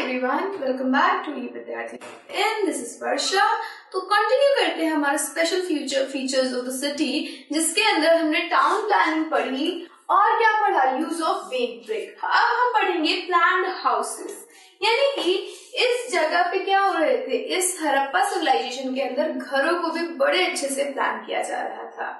everyone, welcome back to E-Vidyarthi and this is Varsha। तो continue करते हैं हमारा special features of the city, जिसके अंदर हमने टाउन प्लानिंग पढ़ी और क्या पढ़ा, यूज ऑफ बेक ब्रिक। अब हम पढ़ेंगे प्लान्ड हाउसेस, यानी कि इस जगह पे क्या हो रहे थे, इस हड़प्पा सिविलाइजेशन के अंदर घरों को भी बड़े अच्छे से प्लान किया जा रहा था।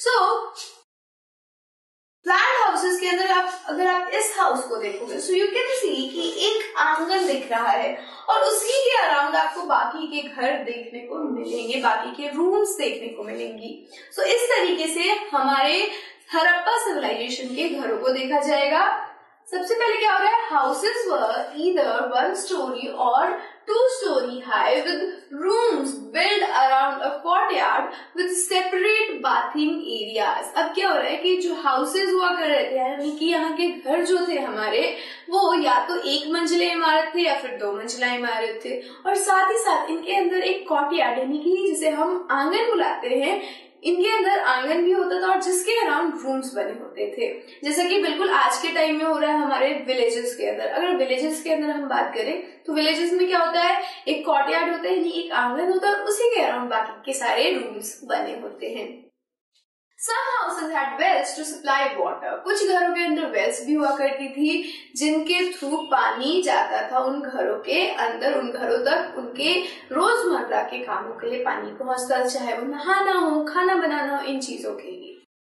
प्लान्ड हाउसेस के अंदर अगर आप इस हाउस को देखोगे सो यू कैन सी कि एक आंगन दिख रहा है और उसी के अराउंड आपको बाकी के घर देखने को मिलेंगे, बाकी के रूम्स देखने को मिलेंगी। सो इस तरीके से हमारे हड़प्पा सिविलाइजेशन के घरों को देखा जाएगा। सबसे पहले क्या हो रहा है, हाउसेस वर ईदर 1 story और 2 story high with rooms built around a courtyard with separate bathing areas। अब क्या हो रहा है कि जो हाउसेस हुआ कर रहे थे, यानी कि यहाँ के घर जो थे हमारे, वो या तो 1 मंजिला इमारत थे या फिर 2 मंजिला इमारत थे, और साथ ही साथ इनके अंदर एक कॉर्टयार्ड यानी कि जिसे हम आंगन बुलाते हैं, इनके अंदर आंगन भी होता था और जिसके अराउंड रूम्स बने होते थे, जैसा कि बिल्कुल आज के टाइम में हो रहा है हमारे विलेजेस के अंदर। अगर विलेजेस के अंदर हम बात करें तो विलेजेस में क्या होता है, एक कॉर्टयार्ड होता है यानी एक आंगन होता है और उसी के अराउंड बाकी के सारे रूम्स बने होते हैं। Some houses had wells to supply water। कुछ घरों के अंदर वेल्स भी हुआ करती थी जिनके थ्रू पानी जाता था उन घरों के अंदर, उन घरों तक उनके रोजमर्रा के कामों के लिए पानी पहुंचता, चाहे वो नहाना हो, खाना बनाना हो, इन चीजों के लिए।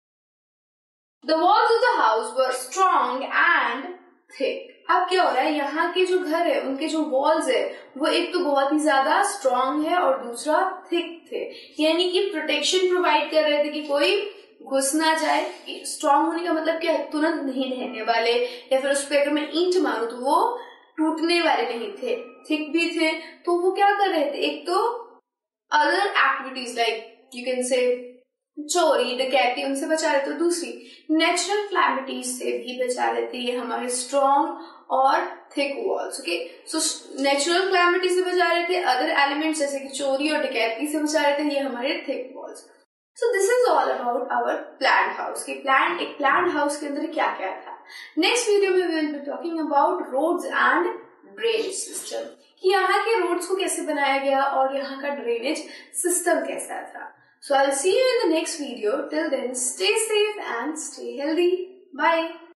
The walls of the house were strong and thick। अब क्या हो रहा है, यहाँ के जो घर है उनके जो वॉल्स है वो एक तो बहुत ही ज्यादा स्ट्रॉन्ग है और दूसरा थिक थे, यानी कि प्रोटेक्शन प्रोवाइड कर रहे थे कि कोई घुस ना जाए। स्ट्रॉन्ग होने का मतलब क्या है, तुरंत नहीं ढहने वाले, या फिर उस पर अगर मैं ईंट मारूं तो वो टूटने वाले नहीं थे। थिक भी थे, तो वो क्या कर रहे थे, एक तो other activities like you can say चोरी डकैती उनसे बचा रहे थे, दूसरी नेचुरल क्लैमिटीज से भी बचा रहे थे ये हमारे स्ट्रॉन्ग और thick walls. Okay, so natural calamity से बचा रहे थे, अदर एलिमेंट्स जैसे कि चोरी और डकैती से बचा रहे थे ये हमारे thick walls. So this is all about our planned house. एक प्लान्ड हाउस के अंदर क्या क्या था। नेक्स्ट वीडियो में we will be talking about roads and drainage system, कि यहाँ के रोड्स को कैसे बनाया गया और यहाँ का ड्रेनेज सिस्टम कैसा था। So I'll see you in the next video. Till then, stay safe and stay healthy. Bye.